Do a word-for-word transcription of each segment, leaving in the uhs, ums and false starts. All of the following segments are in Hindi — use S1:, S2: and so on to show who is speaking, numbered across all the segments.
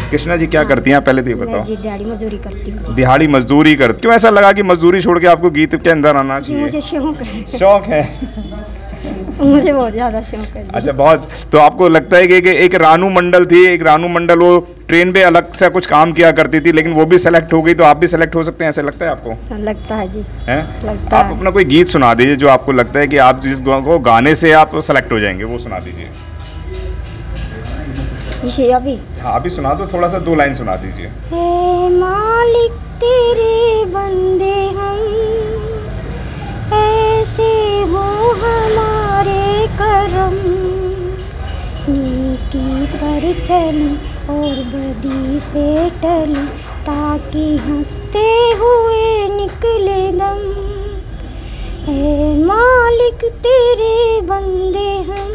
S1: कृष्णा जी क्या करती हैं पहले तो ये बताओ?
S2: मैं जी दिहाड़ी मजदूरी करती हूँ।
S1: दिहाड़ी मजदूरी करती, क्यों ऐसा लगा कि मजदूरी छोड़ के आपको गीत के अंदर आना चाहिए?
S2: मुझे शौक है।
S1: शौक है
S2: मुझे बहुत ज़्यादा शौक है।
S1: अच्छा, बहुत। तो आपको लगता है कि, कि एक रानू मंडल थी, एक रानू मंडल वो ट्रेन पे अलग से कुछ काम किया करती थी, लेकिन वो भी सेलेक्ट हो गई, तो आप भी सेलेक्ट हो सकते हैं, ऐसा लगता है आपको?
S2: लगता है जी।
S1: हैं?
S2: लगता
S1: आप
S2: है।
S1: अपना कोई गीत सुना दीजिए जो आपको लगता है कि आप जिस को गाने से आप सेलेक्ट हो जाएंगे, वो सुना दीजिए।
S2: इसे अभी?
S1: हाँ, अभी सुना दो, थोड़ा सा दो लाइन सुना दीजिए।
S2: हे मालिक तेरे बंदे हम, ऐसे हो हमारे करम, नीकी पर चली और बदी से टली, ताकि हंसते हुए निकले दम। हे मालिक तेरे बंदे हम।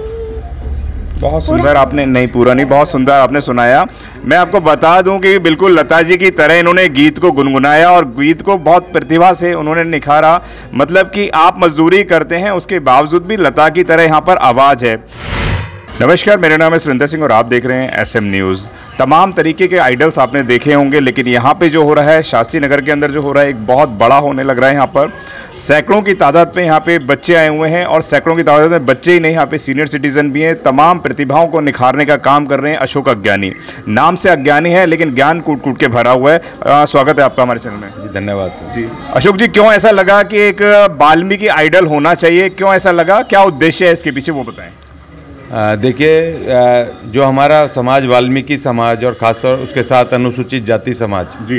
S1: बहुत सुंदर आपने, नहीं पूरा नहीं, बहुत सुंदर आपने सुनाया। मैं आपको बता दूं कि बिल्कुल लता जी की तरह इन्होंने गीत को गुनगुनाया और गीत को बहुत प्रतिभा से उन्होंने निखारा। मतलब कि आप मजदूरी करते हैं, उसके बावजूद भी लता की तरह यहाँ पर आवाज़ है। नमस्कार, मेरा नाम है सुरेंद्र सिंह और आप देख रहे हैं एस एम न्यूज़। तमाम तरीके के आइडल्स आपने देखे होंगे, लेकिन यहाँ पे जो हो रहा है शास्त्री नगर के अंदर जो हो रहा है, एक बहुत बड़ा होने लग रहा है। यहाँ पर सैकड़ों की तादाद में यहाँ पे बच्चे आए हुए हैं और सैकड़ों की तादाद में बच्चे ही नहीं, यहाँ पे सीनियर सिटीजन भी हैं। तमाम प्रतिभाओं को निखारने का काम कर रहे हैं अशोक अज्ञानी। नाम से अज्ञानी है, लेकिन ज्ञान कूट कूट के भरा हुआ है। आ, स्वागत है आपका हमारे चैनल में
S3: जी। धन्यवाद
S1: जी। अशोक जी, क्यों ऐसा लगा कि एक वाल्मीकि आइडल होना चाहिए? क्यों ऐसा लगा, क्या उद्देश्य है इसके पीछे, वो बताएं।
S3: देखिए, जो हमारा समाज वाल्मीकि समाज और ख़ासतौर उसके साथ अनुसूचित जाति समाज
S1: जी,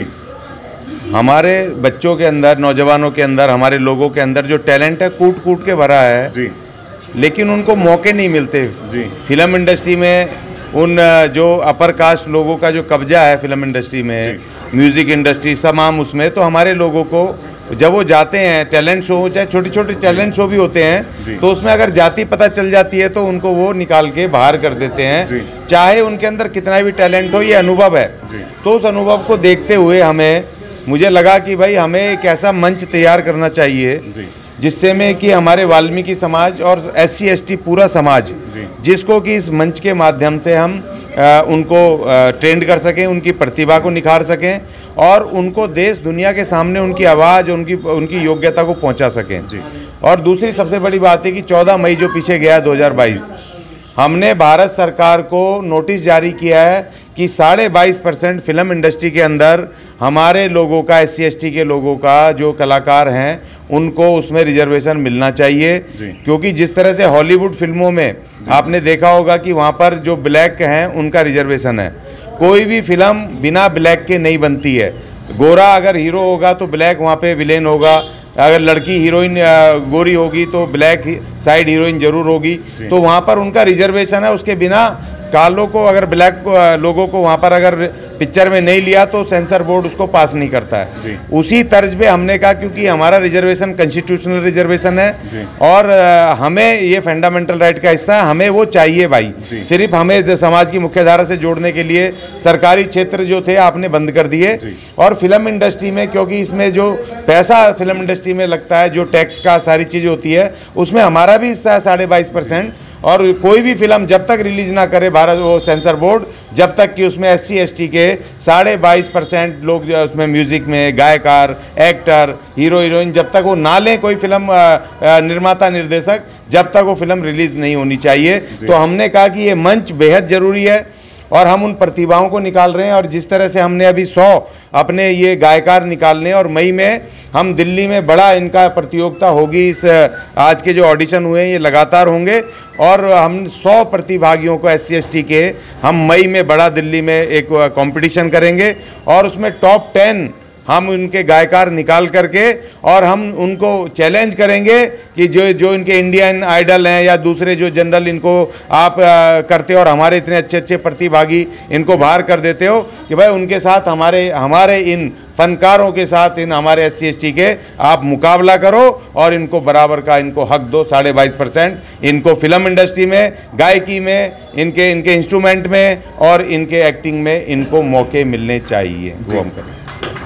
S3: हमारे बच्चों के अंदर, नौजवानों के अंदर, हमारे लोगों के अंदर जो टैलेंट है कूट कूट के भरा है
S1: जी,
S3: लेकिन उनको मौके नहीं मिलते
S1: जी।
S3: फिल्म इंडस्ट्री में उन जो अपर कास्ट लोगों का जो कब्जा है फिल्म इंडस्ट्री में, म्यूज़िक इंडस्ट्री तमाम उसमें, तो हमारे लोगों को जब वो जाते हैं टैलेंट शो, चाहे छोटी छोटी टैलेंट शो भी होते हैं, तो उसमें अगर जाति पता चल जाती है तो उनको वो निकाल के बाहर कर देते हैं, चाहे उनके अंदर कितना भी टैलेंट हो। ये अनुभव है। तो उस अनुभव को देखते हुए हमें मुझे लगा कि भाई हमें एक ऐसा मंच तैयार करना चाहिए जिससे में कि हमारे वाल्मीकि समाज और एस सी एस टी पूरा समाज, जिसको कि इस मंच के माध्यम से हम आ, उनको ट्रेंड कर सकें, उनकी प्रतिभा को निखार सकें और उनको देश दुनिया के सामने उनकी आवाज़, उनकी उनकी योग्यता को पहुंचा सकें। और दूसरी सबसे बड़ी बात है कि चौदह मई जो पीछे गया दो हज़ार बाईस, हमने भारत सरकार को नोटिस जारी किया है कि साढ़े बाईस परसेंट फिल्म इंडस्ट्री के अंदर हमारे लोगों का, एस सी एस टी के लोगों का जो कलाकार हैं उनको उसमें रिजर्वेशन मिलना चाहिए। क्योंकि जिस तरह से हॉलीवुड फिल्मों में आपने देखा होगा कि वहाँ पर जो ब्लैक हैं उनका रिजर्वेशन है, कोई भी फिल्म बिना ब्लैक के नहीं बनती है। गोरा अगर हीरो होगा तो ब्लैक वहाँ पे विलेन होगा, अगर लड़की हीरोइन गोरी होगी तो ब्लैक साइड हीरोइन जरूर होगी। तो वहाँ पर उनका रिजर्वेशन है, उसके बिना कालों को, अगर ब्लैक लोगों को वहाँ पर अगर पिक्चर में नहीं लिया तो सेंसर बोर्ड उसको पास नहीं करता है। उसी तर्ज पे हमने कहा क्योंकि हमारा रिजर्वेशन कॉन्स्टिट्यूशनल रिजर्वेशन है और हमें ये फंडामेंटल राइट का हिस्सा है, हमें वो चाहिए भाई। सिर्फ हमें समाज की मुख्य धारा से जोड़ने के लिए सरकारी क्षेत्र जो थे आपने बंद कर दिए और फिल्म इंडस्ट्री में, क्योंकि इसमें जो पैसा फिल्म इंडस्ट्री में लगता है, जो टैक्स का सारी चीज़ होती है, उसमें हमारा भी हिस्सा है साढ़े बाईस परसेंट। और कोई भी फिल्म जब तक रिलीज ना करे भारत वो सेंसर बोर्ड, जब तक कि उसमें एस सी एस टी के साढ़े बाईस परसेंट लोग जो उसमें म्यूजिक में गायकार, एक्टर, हीरो हीरोइन, जब तक वो ना लें कोई फिल्म निर्माता निर्देशक, जब तक वो फिल्म रिलीज नहीं होनी चाहिए। तो हमने कहा कि ये मंच बेहद ज़रूरी है और हम उन प्रतिभाओं को निकाल रहे हैं। और जिस तरह से हमने अभी सौ अपने ये गायकार निकालने, और मई में हम दिल्ली में बड़ा इनका प्रतियोगिता होगी, इस आज के जो ऑडिशन हुए हैं ये लगातार होंगे और हम सौ प्रतिभागियों को एस सी एस टी के हम मई में बड़ा दिल्ली में एक कंपटीशन करेंगे और उसमें टॉप टेन हम उनके गायकार निकाल करके और हम उनको चैलेंज करेंगे कि जो जो इनके इंडियन आइडल हैं या दूसरे जो जनरल इनको आप आ, करते हो और हमारे इतने अच्छे अच्छे प्रतिभागी इनको बाहर कर देते हो, कि भाई उनके साथ हमारे हमारे इन फनकारों के साथ, इन हमारे एस सी एस टी के आप मुकाबला करो और इनको बराबर का इनको हक दो। साढ़े बाईस परसेंट इनको फिल्म इंडस्ट्री में, गायकी में, इनके इनके इंस्ट्रूमेंट में और इनके एक्टिंग में इनको मौके मिलने चाहिए, वो हम करें।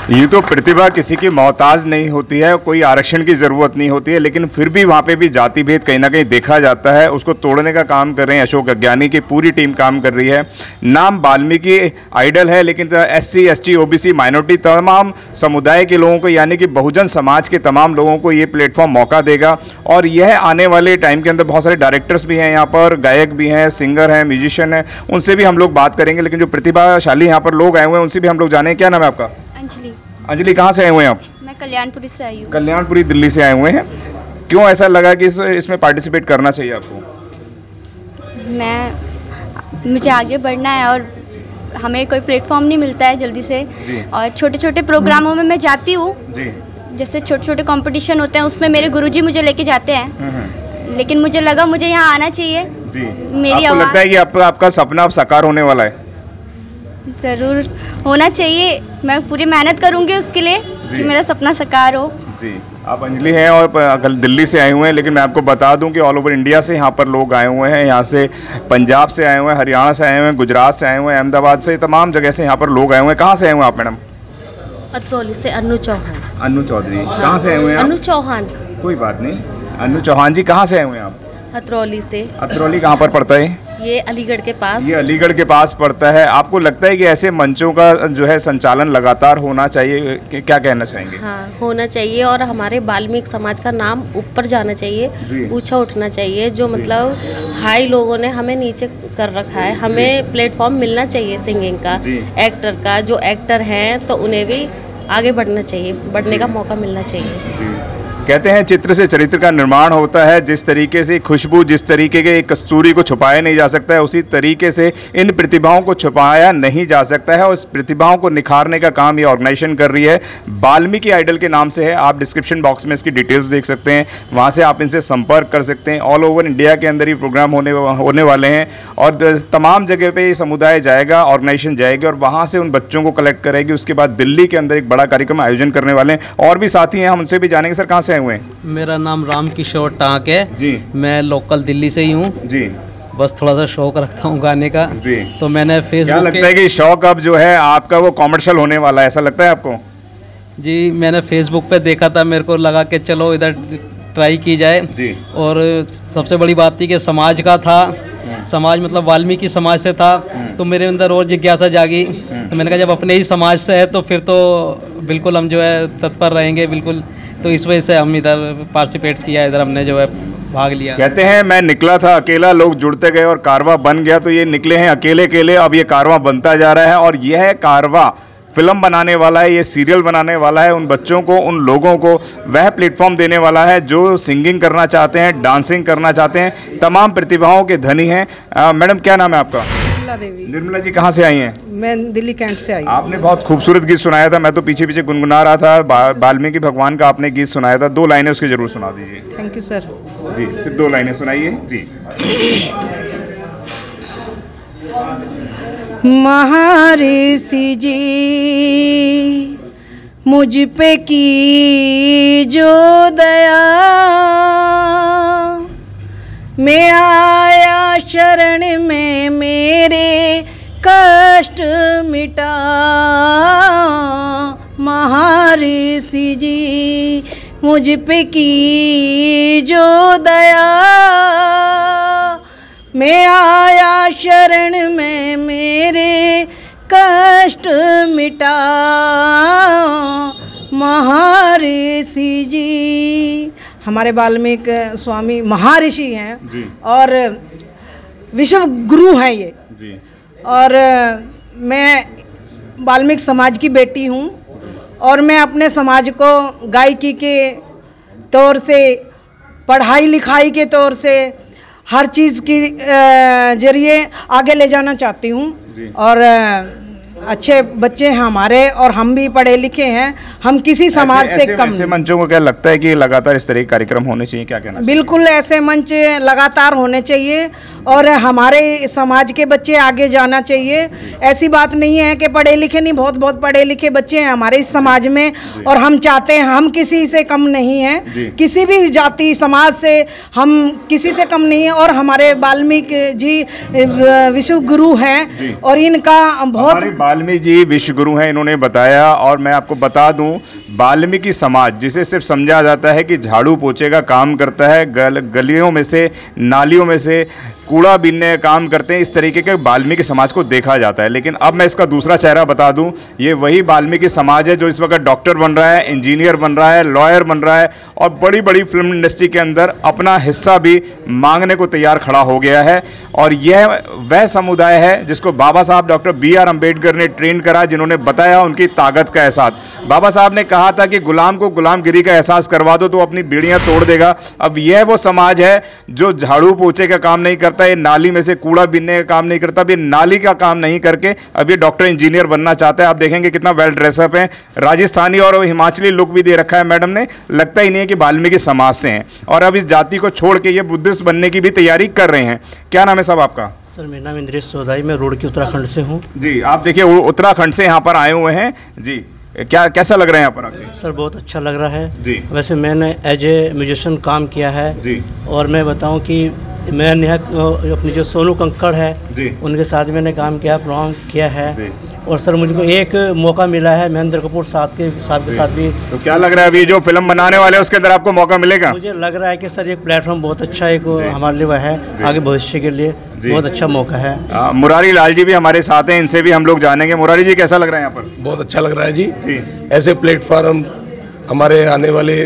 S1: ये तो प्रतिभा किसी की मोहताज नहीं होती है, कोई आरक्षण की ज़रूरत नहीं होती है, लेकिन फिर भी वहाँ पे भी जाति भेद कहीं ना कहीं देखा जाता है। उसको तोड़ने का काम कर रहे हैं अशोक अज्ञानी की पूरी टीम काम कर रही है। नाम वाल्मीकि आइडल है, लेकिन S C S T O B C minority तमाम समुदाय के लोगों को यानी कि बहुजन समाज के तमाम लोगों को ये प्लेटफॉर्म मौका देगा। और यह आने वाले टाइम के अंदर बहुत सारे डायरेक्टर्स भी हैं यहाँ पर, गायक भी हैं, सिंगर हैं, म्यूजिशियन हैं, उनसे भी हम लोग बात करेंगे। लेकिन जो प्रतिभाशाली यहाँ पर लोग आए हुए हैं उनसे भी हम लोग जानें। क्या नाम है आपका?
S4: अंजलि।
S1: अंजलि, कहाँ से आए हुए हैं आप?
S4: मैं कल्याणपुरी से आई हूँ।
S1: कल्याणपुरी दिल्ली से आए हुए हैं। क्यों ऐसा लगा कि इस इसमें पार्टिसिपेट करना चाहिए आपको?
S4: मैं मुझे आगे बढ़ना है और हमें कोई प्लेटफॉर्म नहीं मिलता है जल्दी से, और छोटे छोटे प्रोग्रामों में मैं जाती हूँ, जैसे छोटे छोटे कंपटीशन होते हैं उसमें मेरे गुरुजी मुझे लेके जाते हैं, लेकिन मुझे लगा मुझे यहाँ आना चाहिए।
S1: जी।
S4: मेरी
S1: आपको लगता है कि आप, आपका सपना अब साकार होने वाला है?
S4: ज़रूर होना चाहिए, मैं पूरी मेहनत करूँगी उसके लिए कि मेरा सपना साकार हो।
S1: जी। आप अंजलि हैं और कल दिल्ली से आए हुए हैं, लेकिन मैं आपको बता दूं कि ऑल ओवर इंडिया से यहाँ पर लोग आए हुए हैं। यहाँ से पंजाब से आए हुए हैं, हरियाणा से आए हुए हैं, गुजरात से आए हुए हैं, अहमदाबाद से, तमाम जगह से यहाँ पर लोग आए हुए हैं। कहाँ से आए हुए हैं आप मैडम?
S5: अतरौली से अनु चौहान।
S1: अनु चौधरी। कहाँ से आए हुए हैं आप?
S5: अनु चौहान।
S1: कोई बात नहीं। अनु चौहान जी, कहाँ से आए हुए हैं आप?
S5: अतरौली से।
S1: अतरौली कहाँ पर पड़ता है?
S5: ये अलीगढ़ के पास।
S1: ये अलीगढ़ के पास पड़ता है। आपको लगता है कि ऐसे मंचों का जो है संचालन लगातार होना चाहिए, क्या कहना चाहेंगे?
S5: हाँ, होना चाहिए और हमारे वाल्मीकि समाज का नाम ऊपर जाना चाहिए, ऊंचा उठना चाहिए। जो मतलब हाई लोगों ने हमें नीचे कर रखा है, हमें प्लेटफॉर्म मिलना चाहिए सिंगिंग का, एक्टर का। जो एक्टर हैं तो उन्हें भी आगे बढ़ना चाहिए, बढ़ने का मौका मिलना चाहिए।
S1: कहते हैं चित्र से चरित्र का निर्माण होता है। जिस तरीके से खुशबू, जिस तरीके के कस्तूरी को छुपाया नहीं जा सकता है, उसी तरीके से इन प्रतिभाओं को छुपाया नहीं जा सकता है। और उस प्रतिभाओं को निखारने का काम ये ऑर्गेनाइजेशन कर रही है। वाल्मीकि आइडल के नाम से है। आप डिस्क्रिप्शन बॉक्स में इसकी डिटेल्स देख सकते हैं, वहाँ से आप इनसे संपर्क कर सकते हैं। ऑल ओवर इंडिया के अंदर ही प्रोग्राम होने होने वाले हैं और तमाम जगह पर ये समुदाय जाएगा, ऑर्गेनाइजेशन जाएगी और वहाँ से उन बच्चों को कलेक्ट करेगी। उसके बाद दिल्ली के अंदर एक बड़ा कार्यक्रम आयोजन करने वाले हैं। और भी साथी हैं, हम उनसे भी जानेंगे। सर, कहाँ से आए हुए हैं?
S6: मेरा नाम राम किशोर टाँक है जी। मैं लोकल दिल्ली से ही हूँ जी। बस थोड़ा सा शौक रखता हूँ गाने का जी। तो मैंने फेसबुक,
S1: क्या लगता है कि शौक अब जो है आपका वो कॉमर्शियल होने वाला है, ऐसा लगता है आपको?
S6: जी, मैंने फेसबुक पे देखा था, मेरे को लगा कि चलो इधर ट्राई की जाए जी। और सबसे बड़ी बात थी कि समाज का था, समाज मतलब वाल्मीकि समाज से था, तो मेरे अंदर और जिज्ञासा जागी। तो मैंने कहा जब अपने ही समाज से है तो फिर तो बिल्कुल हम जो है तत्पर रहेंगे बिल्कुल। तो इस वजह से हम इधर पार्टिसिपेट किया, इधर हमने जो है भाग लिया।
S1: कहते हैं मैं निकला था अकेला, लोग जुड़ते गए और कारवां बन गया। तो ये निकले हैं अकेले अकेले, अब ये कारवां बनता जा रहा है और यह कारवां फिल्म बनाने वाला है, ये सीरियल बनाने वाला है। उन बच्चों को, उन लोगों को वह प्लेटफॉर्म देने वाला है जो सिंगिंग करना चाहते हैं, डांसिंग करना चाहते हैं, तमाम प्रतिभाओं के धनी हैं। मैडम, क्या नाम है आपका?
S7: निर्मला देवी।
S1: निर्मला जी, कहाँ से आई हैं?
S7: मैं दिल्ली कैंट से आई।
S1: आपने बहुत खूबसूरत गीत सुनाया था, मैं तो पीछे पीछे गुनगुना रहा था। वाल्मीकि भगवान का आपने गीत सुनाया था, दो लाइनें उसके जरूर सुना दीजिए।
S7: Thank you sir
S1: ji. सिर्फ दो लाइनें सुनाइए जी।
S7: महर्षि जी मुझ पे की जो दया, मैं आया शरण में मेरे कष्ट मिटा। महर्षि जी मुझ पे की जो दया, मैं आया शरण में मेरे कष्ट मिटा। महर्षि जी, हमारे वाल्मीकि स्वामी महर्षि हैं और विश्व गुरु हैं ये जी। और मैं वाल्मीकि समाज की बेटी हूँ और मैं अपने समाज को गायकी के तौर से, पढ़ाई लिखाई के तौर से, हर चीज़ के जरिए आगे ले जाना चाहती हूँ। और अच्छे बच्चे हैं हमारे और हम भी पढ़े लिखे हैं, हम किसी समाज
S1: ऐसे,
S7: से
S1: ऐसे,
S7: कम।
S1: ऐसे मंचों को क्या लगता है कि लगातार इस तरह के कार्यक्रम होने चाहिए, क्या कहना?
S7: बिल्कुल ऐसे मंच लगातार होने चाहिए और हमारे समाज के बच्चे आगे जाना चाहिए। ऐसी बात नहीं है कि पढ़े लिखे नहीं, बहुत बहुत पढ़े लिखे बच्चे हैं हमारे इस समाज में और हम चाहते हैं, हम किसी से कम नहीं हैं, किसी भी जाति समाज से हम किसी से कम नहीं है। और हमारे वाल्मीकि जी विश्व गुरु हैं और इनका बहुत
S1: वाल्मीकि जी विश्व गुरु हैं, इन्होंने बताया। और मैं आपको बता दूं, वाल्मीकि समाज जिसे सिर्फ समझा जाता है कि झाड़ू पोछे का काम करता है, गल गलियों में से, नालियों में से कूड़ा बीनने का काम करते हैं, इस तरीके के वाल्मीकि समाज को देखा जाता है। लेकिन अब मैं इसका दूसरा चेहरा बता दूं, ये वही वाल्मीकि समाज है जो इस वक्त डॉक्टर बन रहा है, इंजीनियर बन रहा है, लॉयर बन रहा है और बड़ी बड़ी फिल्म इंडस्ट्री के अंदर अपना हिस्सा भी मांगने को तैयार खड़ा हो गया है। और यह वह समुदाय है जिसको बाबा साहब डॉक्टर बी आर अम्बेडकर ने ट्रेन करा, जिन्होंने बताया उनकी ताकत का एहसास। बाबा साहब ने कहा था कि गुलाम को गुलामगिरी का एहसास करवा दो तो अपनी बीड़ियां तोड़ देगा। अब यह वो समाज है जो झाड़ू पोछे का काम नहीं करता, ये नाली में से कूड़ा बीनने का काम नहीं करता, अब ये नाली का काम नहीं करके अब ये डॉक्टर इंजीनियर बनना चाहता है। आप देखेंगे कितना वेल ड्रेसअप है, राजस्थानी और हिमाचली लुक भी दे रखा है मैडम ने, लगता ही नहीं है कि वाल्मीकि समाज से हैं। और अब इस जाति को छोड़ के ये बुद्धिस्ट बनने की भी तैयारी कर रहे हैं। क्या नाम है साहब आपका?
S8: सर मेरा नाम इंद्रेश चौधरी, मैं रोड की उत्तराखंड से हूँ।
S1: जी, आप देखिए उत्तराखंड से यहाँ पर आए हुए हैं जी, क्या कैसा लग रहा है यहाँ पर आके?
S8: सर बहुत अच्छा लग रहा है
S1: जी।
S8: वैसे मैंने एज ए म्यूजिशियन काम किया है
S1: जी।
S8: और मैं बताऊं कि मैं नेहा अपनी जो सोनू कंकड़ है
S1: जी,
S8: उनके साथ मैंने काम किया, प्रोग्राम किया है
S1: जी।
S8: और सर मुझको एक मौका मिला है महेंद्र कपूर साहब के साहब के साथ भी।
S1: तो क्या लग रहा है अभी जो फिल्म बनाने वाले हैं उसके अंदर आपको मौका मिलेगा?
S8: मुझे लग रहा है कि सर एक प्लेटफॉर्म बहुत अच्छा एक हमारे लिए है, आगे भविष्य के लिए बहुत अच्छा मौका है।
S1: आ, मुरारी लाल जी भी हमारे साथ हैं, इनसे भी हम लोग जानेंगे। मुरारी जी कैसा लग रहा है यहाँ पर?
S9: बहुत अच्छा लग रहा है जी,
S1: जी।
S9: ऐसे प्लेटफॉर्म हमारे आने वाले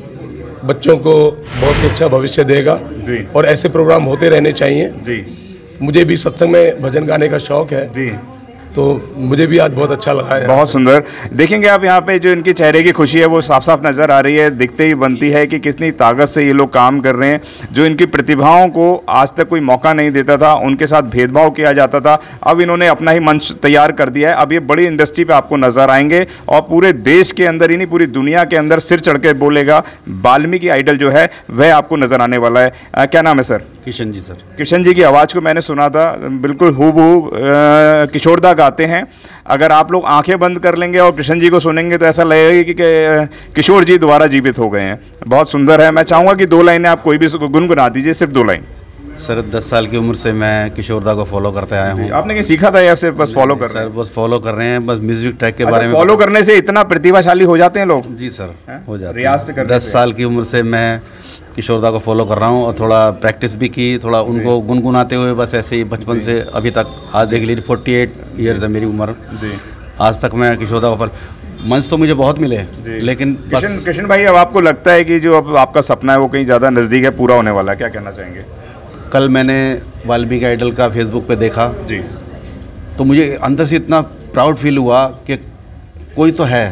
S9: बच्चों को बहुत ही अच्छा भविष्य देगा
S1: जी।
S9: और ऐसे प्रोग्राम होते रहने चाहिए
S1: जी।
S9: मुझे भी सत्संग में भजन गाने का शौक है
S1: जी,
S9: तो मुझे भी आज बहुत अच्छा लगा है।
S1: बहुत सुंदर। देखेंगे आप यहाँ पे जो इनके चेहरे की खुशी है वो साफ साफ नज़र आ रही है, दिखते ही बनती है कि कितनी ताकत से ये लोग काम कर रहे हैं। जो इनकी प्रतिभाओं को आज तक कोई मौका नहीं देता था, उनके साथ भेदभाव किया जाता था, अब इन्होंने अपना ही मंच तैयार कर दिया है। अब ये बड़ी इंडस्ट्री पे आपको नजर आएंगे और पूरे देश के अंदर ही नहीं पूरी दुनिया के अंदर सिर चढ़ के बोलेगा वाल्मीकि आइडल जो है वह आपको नजर आने वाला है। आ, क्या नाम है सर?
S10: किशन जी सर।
S1: किशन जी की आवाज़ को मैंने सुना था, बिल्कुल हूबहू किशोरदा गाते हैं। अगर आप लोग आंखें बंद कर लेंगे और किशन जी को सुनेंगे तो ऐसा लगेगा कि, कि किशोर जी दोबारा जीवित हो गए हैं। बहुत सुंदर है। मैं चाहूँगा कि दो लाइनें आप कोई भी गुनगुना दीजिए, सिर्फ दो लाइन।
S10: सर दस साल की उम्र से मैं किशोरदा को फॉलो करते आया हूँ।
S1: आपने क्या सीखा था या सिर्फ बस फॉलो कर रहे हैं?
S10: सर बस फॉलो कर रहे हैं, बस म्यूजिक ट्रैक के
S1: अच्छा,
S10: बारे में
S1: फॉलो करने से इतना प्रतिभाशाली हो जाते हैं लोग?
S10: जी सर
S1: है?
S10: हो जाते
S1: रियाज से
S10: हैं।
S1: करने
S10: दस
S1: से।
S10: साल की उम्र से मैं किशोरदा को फॉलो कर रहा हूँ और थोड़ा प्रैक्टिस भी की, थोड़ा उनको गुनगुनाते हुए बस ऐसे ही बचपन से अभी तक आज देख लीजिए फोर्टी एट ईयर है मेरी उम्र जी। आज तक मैं किशोरदा पर मंच तो मुझे बहुत मिले, लेकिन बस
S1: किशन भाई अब आपको लगता है कि जो अब आपका सपना है वो कहीं ज़्यादा नज़दीक है, पूरा होने वाला है, क्या कहना चाहेंगे?
S10: कल मैंने वाल्मीकि आइडल का फेसबुक पे देखा
S1: जी,
S10: तो मुझे अंदर से इतना प्राउड फील हुआ कि कोई तो है।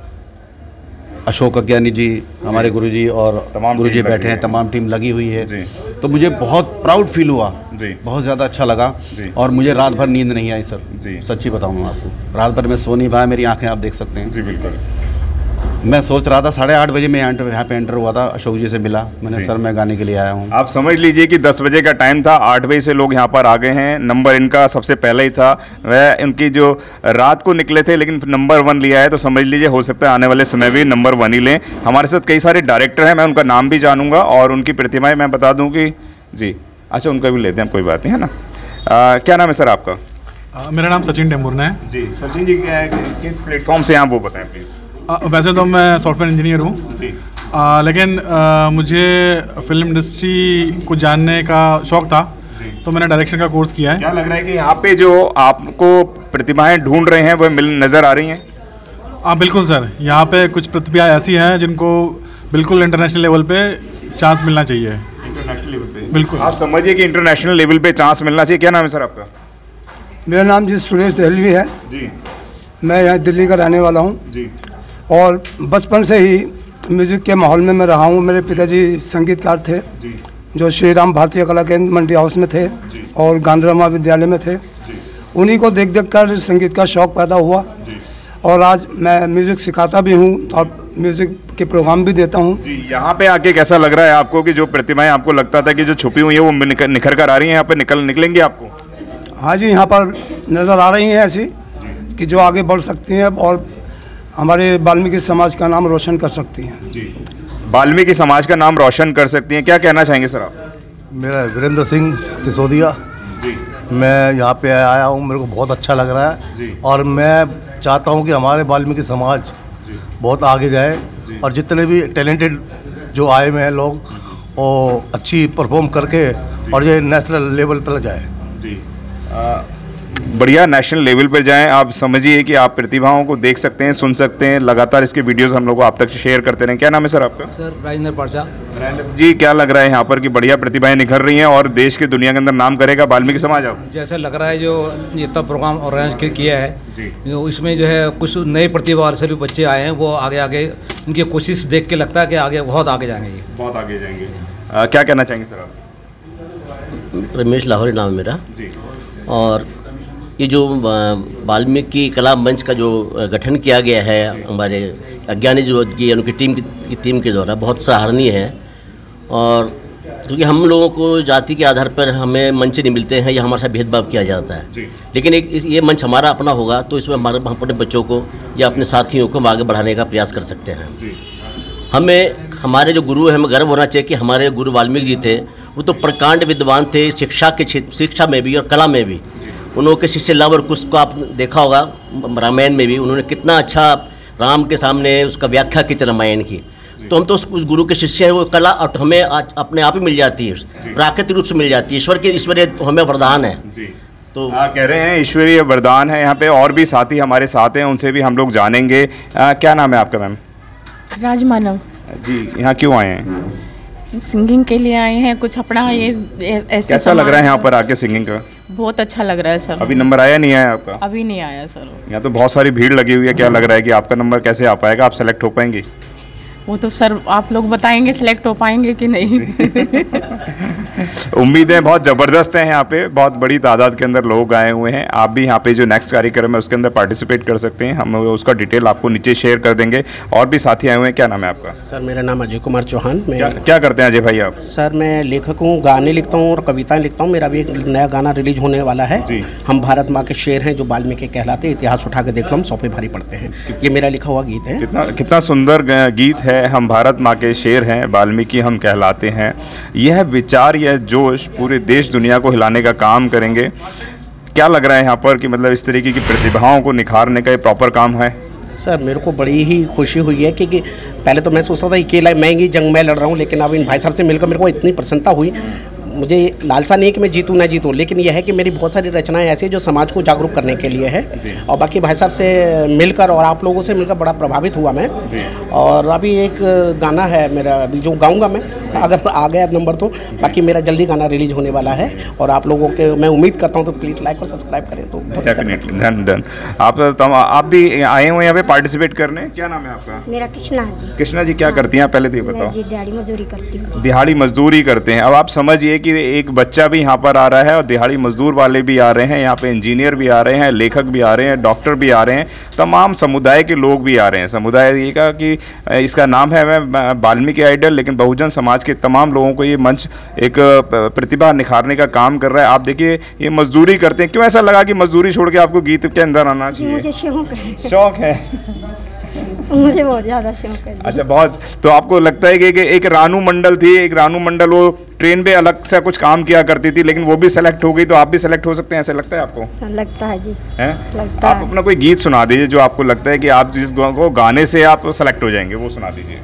S10: अशोक अज्ञानी जी हमारे गुरुजी और गुरुजी बैठे हैं, तमाम टीम लगी हुई है जी। तो मुझे बहुत प्राउड फील हुआ जी, बहुत ज़्यादा अच्छा लगा जी। और मुझे रात भर नींद नहीं आई सर जी, सच्ची बताऊँ मैं आपको, रात भर मैं सो नहीं पाया, मेरी आंखें आप देख सकते हैं जी। बिल्कुल मैं सोच रहा था साढ़े आठ बजे मैं यहाँ यहाँ पे एंटर हुआ था, अशोक जी से मिला मैंने, सर मैं गाने के लिए आया हूँ।
S1: आप समझ लीजिए कि दस बजे का टाइम था, आठ बजे से लोग यहाँ पर आ गए हैं। नंबर इनका सबसे पहले ही था, वह इनकी जो रात को निकले थे लेकिन नंबर वन लिया है, तो समझ लीजिए हो सकता है आने वाले समय भी नंबर वन ही लें। हमारे साथ कई सारे डायरेक्टर हैं, मैं उनका नाम भी जानूँगा और उनकी प्रतिमाएँ मैं बता दूँ कि जी अच्छा उनका भी लेते हैं, कोई बात नहीं है ना। आ, क्या नाम है सर आपका?
S11: आ, मेरा नाम सचिन टेम्बुरना है
S1: जी। सचिन जी क्या है, किस प्लेटफॉर्म से आप वो बताएं प्लीज़?
S11: आ, वैसे तो मैं सॉफ्टवेयर इंजीनियर हूँ जी, आ, लेकिन आ, मुझे फिल्म इंडस्ट्री को जानने का शौक़ था, तो मैंने डायरेक्शन का कोर्स किया है।
S1: क्या लग रहा है कि यहाँ पे जो आपको प्रतिभाएं ढूंढ रहे हैं वह मिल नज़र आ रही हैं?
S11: हाँ बिल्कुल सर, यहाँ पे कुछ प्रतिभाएं ऐसी हैं जिनको बिल्कुल इंटरनेशनल लेवल पे चांस मिलना चाहिए।
S1: इंटरनेशनल लेवल पे
S11: बिल्कुल
S1: आप समझिए कि इंटरनेशनल लेवल पे चांस मिलना चाहिए। क्या नाम है सर आपका?
S12: मेरा नाम जी सुरेश दहलवी है
S1: जी।
S12: मैं यहाँ दिल्ली का रहने वाला हूँ
S1: जी।
S12: और बचपन से ही म्यूज़िक के माहौल में मैं रहा हूँ। मेरे पिताजी संगीतकार थे
S1: जी,
S12: जो श्री राम भारतीय कला केंद्र मंडी हाउस में थे और गांधीरामा विद्यालय में थे। उन्हीं को देख देख कर संगीत का शौक़ पैदा हुआ और आज मैं म्यूज़िक सिखाता भी हूँ और म्यूज़िक के प्रोग्राम भी देता हूँ
S1: जी। यहाँ पे आके कैसा लग रहा है आपको कि जो प्रतिमाएं आपको लगता था कि जो छुपी हुई है वो निखर, निखर कर आ रही हैं, यहाँ पे निकल निकलेंगी आपको?
S12: हाँ जी, यहाँ पर नज़र आ रही हैं ऐसी कि जो आगे बढ़ सकती हैं और हमारे वाल्मीकि समाज का नाम रोशन कर सकती हैं
S1: जी। वाल्मीकि समाज का नाम रोशन कर सकती हैं, क्या कहना चाहेंगे सर आप?
S9: मेरा वीरेंद्र सिंह सिसोदिया
S1: जी।
S13: मैं यहाँ पे आया हूँ, मेरे को बहुत अच्छा लग रहा है और मैं चाहता हूँ कि हमारे वाल्मीकि समाज बहुत आगे जाए और जितने भी टैलेंटेड जो आए हुए हैं लोग वो अच्छी परफॉर्म करके और ये नेशनल लेवल तक जाए।
S1: जी आ, बढ़िया नेशनल लेवल पर जाएं। आप समझिए कि आप प्रतिभाओं को देख सकते हैं, सुन सकते हैं, लगातार इसके वीडियोस हम लोग आप तक शेयर करते रहें। क्या नाम है सर आपका?
S14: सर राजेंद्र पारसा।
S1: जी, क्या लग रहा है यहाँ पर कि बढ़िया प्रतिभाएं निखर रही हैं और देश की दुनिया के अंदर नाम करेगा वाल्मीकि समाज? आप
S14: जैसे लग रहा है जो जितना प्रोग्राम ऑर्गेनाइज किया है जो इसमें जो है कुछ नई प्रतिभा से भी बच्चे आए हैं, वो आगे आगे उनकी कोशिश देख के लगता है कि आगे बहुत आगे जाएंगे, ये
S1: बहुत आगे जाएंगे। आ, क्या कहना चाहेंगे सर आप?
S15: रमेश लाहौरी नाम है मेरा जी। और ये जो वाल्मीकि कला मंच का जो गठन किया गया है हमारे अज्ञानी जो की उनकी टीम की टीम के द्वारा बहुत सराहनीय है। और क्योंकि हम लोगों को जाति के आधार पर हमें मंच नहीं मिलते हैं या हमारे साथ भेदभाव किया जाता है, लेकिन एक इस, ये मंच हमारा अपना होगा तो इसमें हमारे हम अपने बच्चों को या अपने साथियों को हम आगे बढ़ाने का प्रयास कर सकते हैं। हमें हमारे जो गुरु हैं हमें गर्व होना चाहिए कि हमारे गुरु वाल्मीकि जी थे, वो तो प्रकांड विद्वान थे शिक्षा के क्षेत्र शिक्षा में भी और कला में भी। उन्होंने शिष्य लव और कुश को आप देखा होगा रामायण में भी, उन्होंने कितना अच्छा राम के सामने उसका व्याख्या की थी रामायण की। तो हम तो उस, उस गुरु के शिष्य हैं, वो कला हमें अपने आप ही मिल जाती है, प्राकृतिक रूप से मिल जाती है। ईश्वर के ईश्वरीय हमें वरदान है।
S1: तो आ, कह रहे हैं ईश्वरीय वरदान है। यहाँ पे और भी साथी हमारे साथ हैं, उनसे भी हम लोग जानेंगे। आ, क्या नाम है आपका मैम?
S16: राजमानव
S1: जी। यहाँ क्यों आए हैं?
S16: सिंगिंग के लिए आए हैं, कुछ अपना ये ऐसे।
S1: कैसा लग रहा है यहाँ पर आके सिंगिंग का?
S16: बहुत अच्छा लग रहा है सर।
S1: अभी नंबर आया नहीं आया आपका?
S16: अभी नहीं आया सर।
S1: यहाँ तो बहुत सारी भीड़ लगी हुई है, क्या लग रहा है कि आपका नंबर कैसे आ पाएगा? आप सेलेक्ट हो पाएंगे?
S16: वो तो सर आप लोग बताएंगे सिलेक्ट हो पाएंगे कि नहीं।
S1: उम्मीदें बहुत ज़बरदस्त हैं। यहाँ पे बहुत बड़ी तादाद के अंदर लोग आए हुए हैं। आप भी यहाँ पे जो नेक्स्ट कार्यक्रम है उसके अंदर पार्टिसिपेट कर सकते हैं। हम उसका डिटेल आपको नीचे शेयर कर देंगे। और भी साथी आए हुए हैं। क्या नाम है आपका?
S17: सर मेरा नाम अजय कुमार चौहान। मैं
S1: क्या, क्या करते हैं अजय भाई आप?
S17: सर मैं लेखक हूँ, गाने लिखता हूँ और कविताएं लिखता हूँ। मेरा भी एक नया गाना रिलीज होने वाला है, हम भारत माँ के शेर हैं जो वाल्मीकि कहलाते, इतिहास उठा के देख लो हम सौ पे भारी पड़ते हैं। ये मेरा लिखा हुआ गीत है।
S1: कितना कितना सुंदर गीत है। हम भारत माँ के शेर हैं, वाल्मीकि हम कहलाते हैं। यह विचार, यह जोश पूरे देश दुनिया को हिलाने का काम करेंगे। क्या लग रहा है यहाँ पर कि मतलब इस तरीके की प्रतिभाओं को निखारने का ये प्रॉपर काम है?
S17: सर मेरे को बड़ी ही खुशी हुई है क्योंकि पहले तो मैं सोचता था अकेला मैं ही जंग में लड़ रहा हूँ, लेकिन अब इन भाई साहब से मिलकर मेरे को इतनी प्रसन्नता हुई। मुझे लालसा नहीं कि मैं जीतूँ ना जीतूँ, लेकिन यह है कि मेरी बहुत सारी रचनाएं ऐसी जो समाज को जागरूक करने के लिए है। और बाकी भाई साहब से मिलकर और आप लोगों से मिलकर बड़ा प्रभावित हुआ मैं। और अभी एक गाना है मेरा अभी जो गाऊंगा मैं, अगर आ गया नंबर तो। बाकी मेरा जल्दी गाना रिलीज होने वाला है और आप लोगों के मैं उम्मीद करता हूँ तो प्लीज़ लाइक और सब्सक्राइब करें। तो
S1: डेफिनेटली डन डन। आप तो आप भी आए हुए यहाँ पे पार्टिसिपेट करने। क्या नाम है आपका?
S2: मेरा कृष्णा जी।
S1: कृष्णा जी क्या करती हैं पहले तो ये बताओ?
S2: जी दिहाड़ी मजदूरी करती हूँ।
S1: दिहाड़ी मजदूरी करते हैं। अब आप समझिए कि एक बच्चा भी यहाँ पर आ रहा है और दिहाड़ी मजदूर वाले भी आ रहे हैं, यहाँ पे इंजीनियर भी आ रहे हैं, लेखक भी आ रहे हैं, डॉक्टर भी आ रहे हैं, तमाम समुदाय के लोग भी आ रहे हैं। समुदाय ये का कि इसका नाम है वाल्मीकि आइडल, लेकिन बहुजन समाज के तमाम लोगों को ये मंच एक प्रतिभा निखारने का काम कर रहा है। आप देखिए ये मजदूरी करते हैं। क्यों ऐसा लगा कि मजदूरी छोड़ के आपको गीत के अंदर आना चाहिए?
S2: मुझे शौक है।
S1: शौक है
S2: मुझे बहुत ज़्यादा शौक है।
S1: अच्छा बहुत। तो आपको लगता है कि, कि एक रानू मंडल थी, एक रानू मंडल वो ट्रेन पे अलग से कुछ काम किया करती थी, लेकिन वो भी सेलेक्ट हो गई, तो आप भी सेलेक्ट हो सकते हैं, ऐसा लगता है आपको?
S2: लगता है जी।
S1: है?
S2: लगता
S1: आप
S2: है।
S1: अपना कोई गीत सुना दीजिए जो आपको लगता है कि आप जिस को गाने से आप सेलेक्ट हो जाएंगे, वो सुना दीजिए।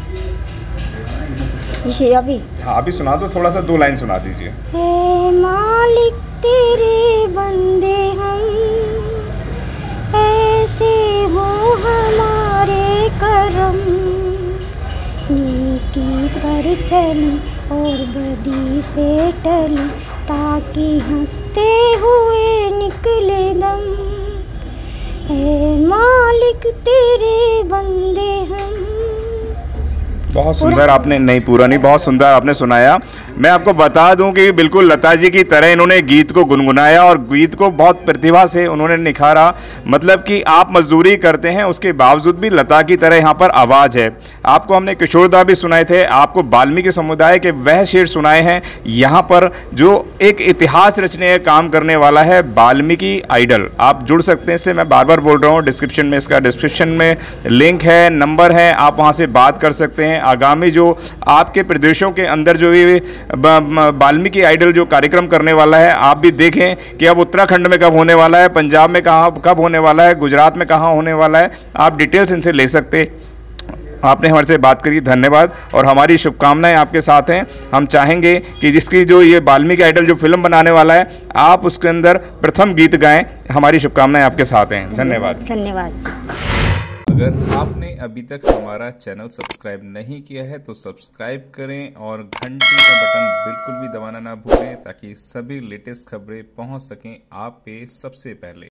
S2: इसे अभी?
S1: हाँ अभी सुना दो, थोड़ा सा दो लाइन सुना दीजिए।
S2: हे मालिक तेरे बंदे हम, ऐसे हो हमारे करम, नीति पर चली और बदी से टली, ताकि हंसते हुए निकले दम। हे मालिक तेरे बंदे हम।
S1: बहुत सुंदर आपने, नहीं पूरा नहीं, बहुत सुंदर आपने सुनाया। मैं आपको बता दूं कि बिल्कुल लता जी की तरह इन्होंने गीत को गुनगुनाया और गीत को बहुत प्रतिभा से उन्होंने निखारा। मतलब कि आप मजदूरी करते हैं उसके बावजूद भी लता की तरह यहाँ पर आवाज़ है। आपको हमने किशोरदा भी सुनाए थे, आपको वाल्मीकि समुदाय के वह शेर सुनाए हैं। यहाँ पर जो एक इतिहास रचने का काम करने वाला है वाल्मीकि आइडल। आप जुड़ सकते हैं इससे, मैं बार बार बोल रहा हूँ। डिस्क्रिप्शन में इसका डिस्क्रिप्शन में लिंक है, नंबर है, आप वहाँ से बात कर सकते हैं। आगामी जो आपके प्रदेशों के अंदर जो ये वाल्मीकि आइडल जो कार्यक्रम करने वाला है, आप भी देखें कि अब उत्तराखंड में कब होने वाला है, पंजाब में कहाँ कब होने वाला है, गुजरात में कहाँ होने वाला है, आप डिटेल्स इनसे ले सकते। आपने हमारे से बात करी, धन्यवाद, और हमारी शुभकामनाएं आपके साथ हैं। हम चाहेंगे कि जिसकी जो ये वाल्मीकि आइडल जो फिल्म बनाने वाला है, आप उसके अंदर प्रथम गीत गाएं। हमारी शुभकामनाएं आपके साथ हैं। धन्यवाद।
S2: धन्यवाद।
S18: अगर आपने अभी तक हमारा चैनल सब्सक्राइब नहीं किया है तो सब्सक्राइब करें और घंटी का बटन बिल्कुल भी दबाना ना भूलें ताकि सभी लेटेस्ट खबरें पहुंच सकें आप पे सबसे पहले।